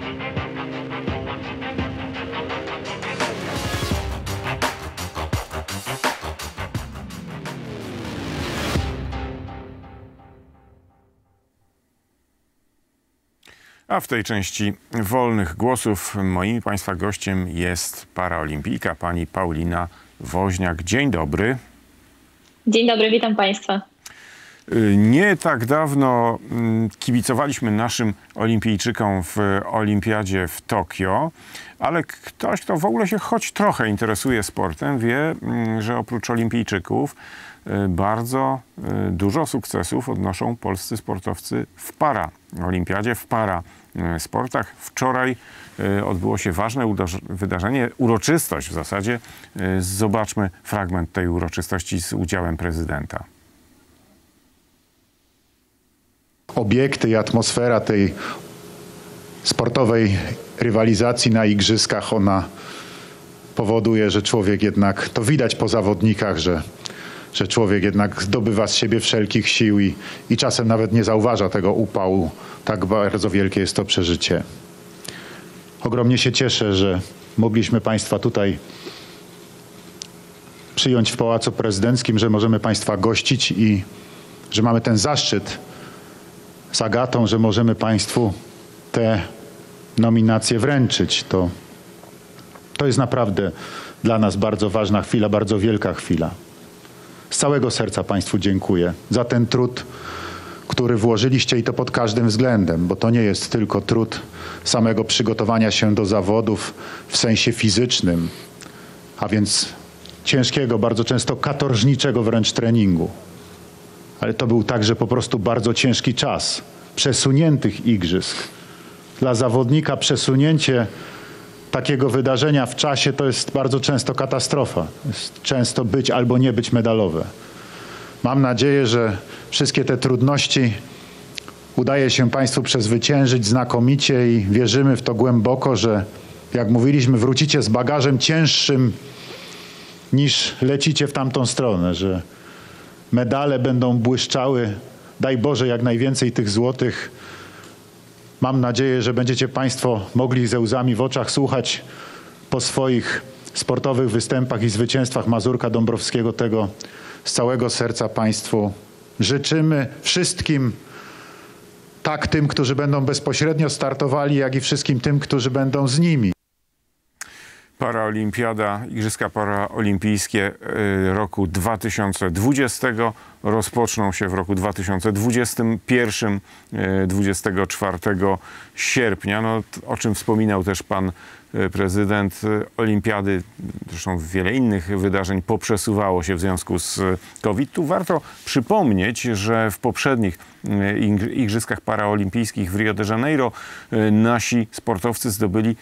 A w tej części wolnych głosów moim i Państwa gościem jest paraolimpijka pani Paulina Woźniak. Dzień dobry. Dzień dobry, witam Państwa. Nie tak dawno kibicowaliśmy naszym olimpijczykom w olimpiadzie w Tokio, ale ktoś, kto w ogóle się choć trochę interesuje sportem, wie, że oprócz olimpijczyków bardzo dużo sukcesów odnoszą polscy sportowcy w paraolimpiadzie, w parasportach. Wczoraj odbyło się ważne wydarzenie, uroczystość w zasadzie. Zobaczmy fragment tej uroczystości z udziałem prezydenta. Obiekty i atmosfera tej sportowej rywalizacji na igrzyskach, ona powoduje, że człowiek jednak, to widać po zawodnikach, że człowiek jednak zdobywa z siebie wszelkich sił i czasem nawet nie zauważa tego upału. Tak bardzo wielkie jest to przeżycie. Ogromnie się cieszę, że mogliśmy Państwa tutaj przyjąć w Pałacu Prezydenckim, że możemy Państwa gościć i że mamy ten zaszczyt z Agatą, że możemy Państwu te nominacje wręczyć. To jest naprawdę dla nas bardzo ważna chwila, bardzo wielka chwila. Z całego serca Państwu dziękuję za ten trud, który włożyliście i to pod każdym względem, bo to nie jest tylko trud samego przygotowania się do zawodów w sensie fizycznym, a więc ciężkiego, bardzo często katorżniczego wręcz treningu. Ale to był także po prostu bardzo ciężki czas przesuniętych igrzysk. Dla zawodnika przesunięcie takiego wydarzenia w czasie to jest bardzo często katastrofa. Jest często być albo nie być medalowe. Mam nadzieję, że wszystkie te trudności udaje się Państwu przezwyciężyć znakomicie i wierzymy w to głęboko, że jak mówiliśmy, wrócicie z bagażem cięższym niż lecicie w tamtą stronę, że medale będą błyszczały. Daj Boże, jak najwięcej tych złotych. Mam nadzieję, że będziecie Państwo mogli ze łzami w oczach słuchać po swoich sportowych występach i zwycięstwach Mazurka Dąbrowskiego. Tego z całego serca Państwu życzymy wszystkim, tak tym, którzy będą bezpośrednio startowali, jak i wszystkim tym, którzy będą z nimi. Paraolimpiada, Igrzyska Paraolimpijskie roku 2020 rozpoczną się w roku 2021, 24 sierpnia. No, o czym wspominał też pan prezydent, olimpiady, zresztą wiele innych wydarzeń poprzesuwało się w związku z COVID. Tu warto przypomnieć, że w poprzednich Igrzyskach Paraolimpijskich w Rio de Janeiro nasi sportowcy zdobyli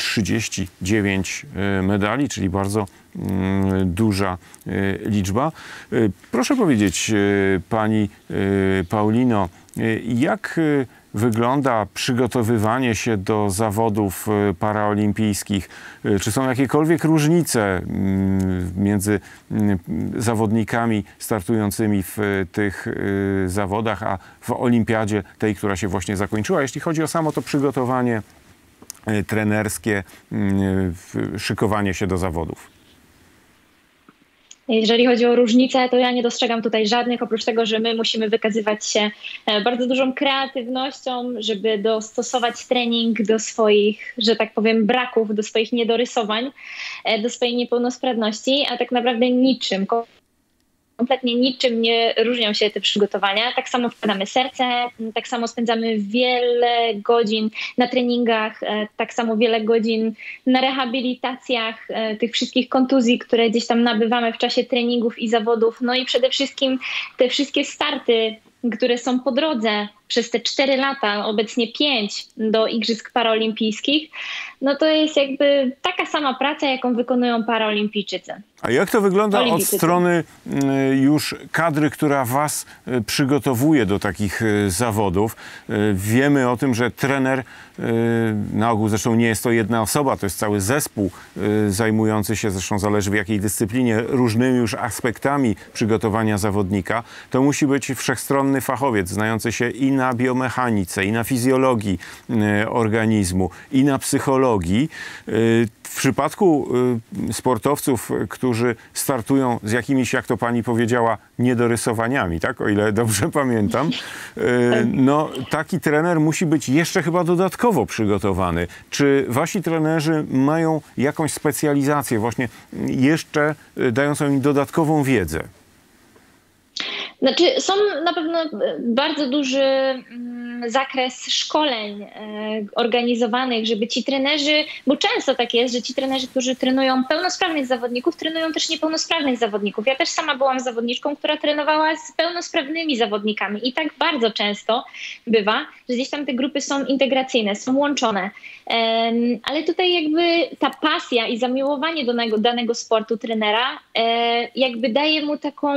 39 medali, czyli bardzo duża liczba. Proszę powiedzieć, pani Paulino, jak wygląda przygotowywanie się do zawodów paraolimpijskich? Czy są jakiekolwiek różnice między zawodnikami startującymi w tych zawodach, a w olimpiadzie tej, która się właśnie zakończyła, jeśli chodzi o samo to przygotowanie trenerskie, szykowanie się do zawodów? Jeżeli chodzi o różnice, to ja nie dostrzegam tutaj żadnych, oprócz tego, że my musimy wykazywać się bardzo dużą kreatywnością, żeby dostosować trening do swoich, że tak powiem, braków, do swoich niedorysowań, do swojej niepełnosprawności, a tak naprawdę niczym. Kompletnie niczym nie różnią się te przygotowania. Tak samo wkładamy serce, tak samo spędzamy wiele godzin na treningach, tak samo wiele godzin na rehabilitacjach tych wszystkich kontuzji, które gdzieś tam nabywamy w czasie treningów i zawodów. No i przede wszystkim te wszystkie starty, które są po drodze przez te 4 lata, obecnie 5 do Igrzysk Paraolimpijskich, no to jest jakby taka sama praca, jaką wykonują paraolimpijczycy. A jak to wygląda od strony już kadry, która was przygotowuje do takich zawodów? Wiemy o tym, że trener, na ogół zresztą nie jest to jedna osoba, to jest cały zespół zajmujący się, zresztą zależy w jakiej dyscyplinie, różnymi już aspektami przygotowania zawodnika. To musi być wszechstronny fachowiec, znający się i na biomechanice, i na fizjologii organizmu, i na psychologii. W przypadku sportowców, którzy startują z jakimiś, jak to pani powiedziała, niedorysowaniami, tak? O ile dobrze pamiętam, no taki trener musi być jeszcze chyba dodatkowo przygotowany. Czy wasi trenerzy mają jakąś specjalizację, właśnie jeszcze dającą im dodatkową wiedzę? Znaczy, są na pewno bardzo duży zakres szkoleń organizowanych, żeby ci trenerzy, bo często tak jest, że ci trenerzy, którzy trenują pełnosprawnych zawodników, trenują też niepełnosprawnych zawodników. Ja też sama byłam zawodniczką, która trenowała z pełnosprawnymi zawodnikami i tak bardzo często bywa, że gdzieś tam te grupy są integracyjne, są łączone. Ale tutaj jakby ta pasja i zamiłowanie do danego sportu trenera jakby daje mu taką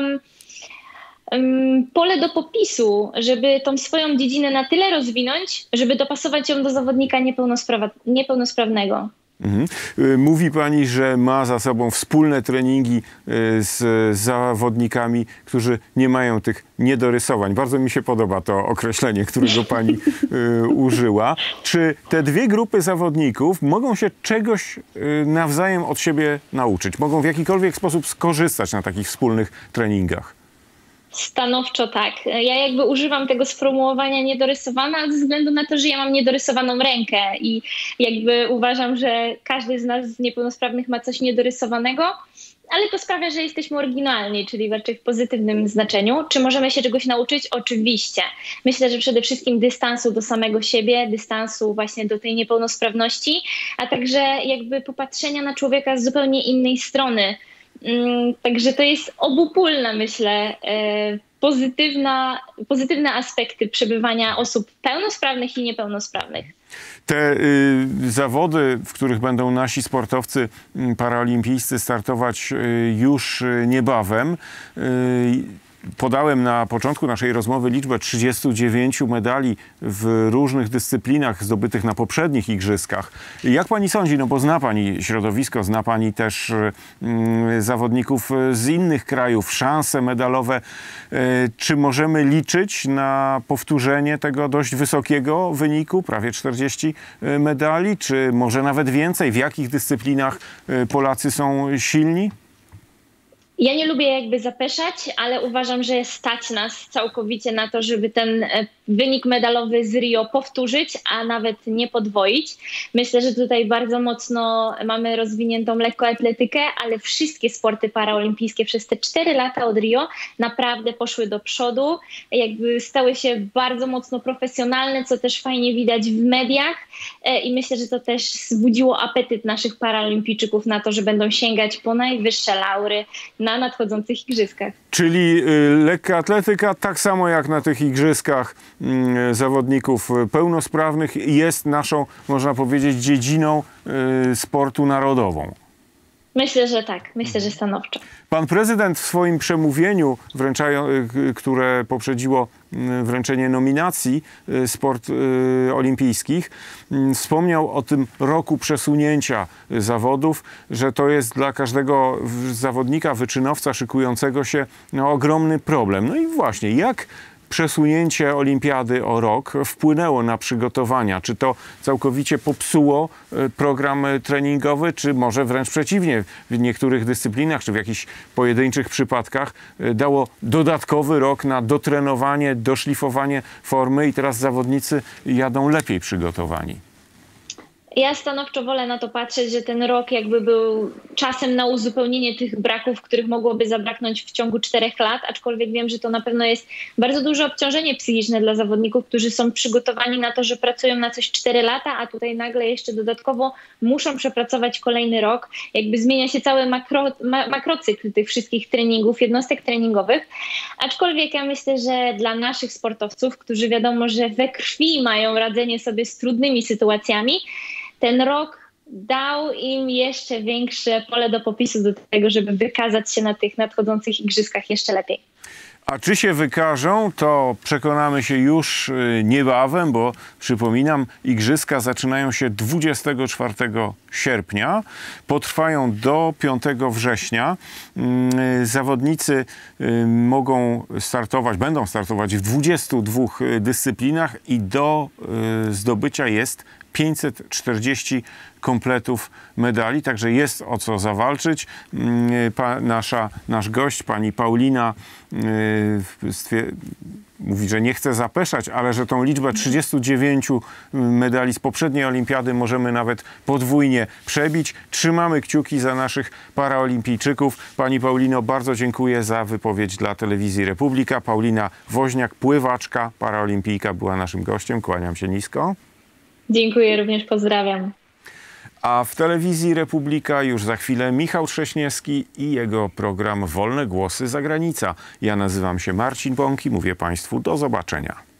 pole do popisu, żeby tą swoją dziedzinę na tyle rozwinąć, żeby dopasować ją do zawodnika niepełnosprawnego. Mówi pani, że ma za sobą wspólne treningi z zawodnikami, którzy nie mają tych niedorysowań. Bardzo mi się podoba to określenie, którego pani użyła. Czy te dwie grupy zawodników mogą się czegoś nawzajem od siebie nauczyć? Mogą w jakikolwiek sposób skorzystać na takich wspólnych treningach? Stanowczo tak. Ja jakby używam tego sformułowania niedorysowana ze względu na to, że ja mam niedorysowaną rękę i jakby uważam, że każdy z nas z niepełnosprawnych ma coś niedorysowanego, ale to sprawia, że jesteśmy oryginalni, czyli raczej w pozytywnym znaczeniu. Czy możemy się czegoś nauczyć? Oczywiście. Myślę, że przede wszystkim dystansu do samego siebie, dystansu właśnie do tej niepełnosprawności, a także jakby popatrzenia na człowieka z zupełnie innej strony. Także to jest obopólne, myślę, pozytywne aspekty przebywania osób pełnosprawnych i niepełnosprawnych. Te zawody, w których będą nasi sportowcy paraolimpijscy startować już niebawem, podałem na początku naszej rozmowy liczbę 39 medali w różnych dyscyplinach zdobytych na poprzednich igrzyskach. Jak pani sądzi, no bo zna pani środowisko, zna pani też zawodników z innych krajów, szanse medalowe. Czy możemy liczyć na powtórzenie tego dość wysokiego wyniku, prawie 40 medali, czy może nawet więcej? W jakich dyscyplinach Polacy są silni? Ja nie lubię jakby zapeszać, ale uważam, że stać nas całkowicie na to, żeby ten wynik medalowy z Rio powtórzyć, a nawet nie podwoić. Myślę, że tutaj bardzo mocno mamy rozwiniętą lekkoatletykę, ale wszystkie sporty paraolimpijskie przez te 4 lata od Rio naprawdę poszły do przodu. Jakby stały się bardzo mocno profesjonalne, co też fajnie widać w mediach i myślę, że to też wzbudziło apetyt naszych paraolimpijczyków na to, że będą sięgać po najwyższe laury na nadchodzących igrzyskach. Czyli lekka atletyka, tak samo jak na tych igrzyskach zawodników pełnosprawnych, jest naszą, można powiedzieć, dziedziną sportu narodową. Myślę, że tak. Myślę, że stanowczo. Pan prezydent w swoim przemówieniu, które poprzedziło wręczenie nominacji sport olimpijskich, wspomniał o tym roku przesunięcia zawodów, że to jest dla każdego zawodnika, wyczynowca szykującego się ogromny problem. No i właśnie, jak przesunięcie olimpiady o rok wpłynęło na przygotowania? Czy to całkowicie popsuło program treningowy, czy może wręcz przeciwnie, w niektórych dyscyplinach, czy w jakichś pojedynczych przypadkach dało dodatkowy rok na dotrenowanie, doszlifowanie formy i teraz zawodnicy jadą lepiej przygotowani? Ja stanowczo wolę na to patrzeć, że ten rok jakby był czasem na uzupełnienie tych braków, których mogłoby zabraknąć w ciągu 4 lat, aczkolwiek wiem, że to na pewno jest bardzo duże obciążenie psychiczne dla zawodników, którzy są przygotowani na to, że pracują na coś 4 lata, a tutaj nagle jeszcze dodatkowo muszą przepracować kolejny rok. Jakby zmienia się cały makrocykl tych wszystkich treningów, jednostek treningowych. Aczkolwiek ja myślę, że dla naszych sportowców, którzy wiadomo, że we krwi mają radzenie sobie z trudnymi sytuacjami, ten rok dał im jeszcze większe pole do popisu do tego, żeby wykazać się na tych nadchodzących igrzyskach jeszcze lepiej. A czy się wykażą, to przekonamy się już niebawem, bo przypominam, igrzyska zaczynają się 24 sierpnia, potrwają do 5 września. Zawodnicy będą startować w 22 dyscyplinach i do zdobycia jest 540 kompletów medali, także jest o co zawalczyć. Nasz gość, pani Paulina, mówi, że nie chce zapeszać, ale że tą liczbę 39 medali z poprzedniej olimpiady możemy nawet podwójnie przebić. Trzymamy kciuki za naszych paraolimpijczyków. Pani Paulino, bardzo dziękuję za wypowiedź dla Telewizji Republika. Paulina Woźniak, pływaczka, paraolimpijka, była naszym gościem. Kłaniam się nisko. Dziękuję, również pozdrawiam. A w Telewizji Republika już za chwilę Michał Trześniewski i jego program Wolne Głosy Zagranica. Ja nazywam się Marcin Bąk i mówię Państwu do zobaczenia.